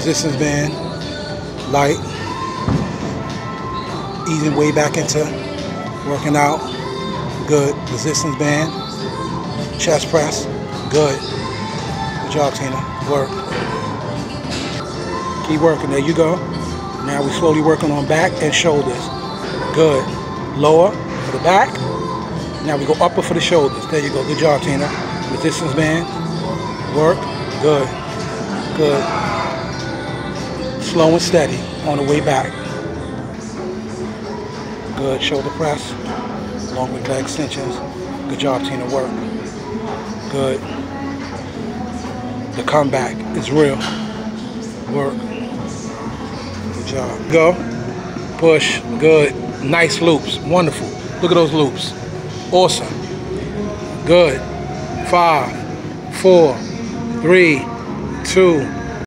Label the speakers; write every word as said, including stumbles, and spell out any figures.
Speaker 1: resistance band, light, easing way back into working out. Good. Resistance band, chest press, good. Good job, Tina. Work. Keep working. There you go. Now we're slowly working on back and shoulders. Good. Lower for the back. Now we go upper for the shoulders. There you go. Good job, Tina. Resistance band. Work. Good. Good. Slow and steady on the way back. Good. Shoulder press. Along with leg extensions. Good job, Tina. Work. Good. The comeback is real. Work. Good job. Go. Push. Good. Nice loops. Wonderful. Look at those loops. Awesome. Good. Five, four, three, two,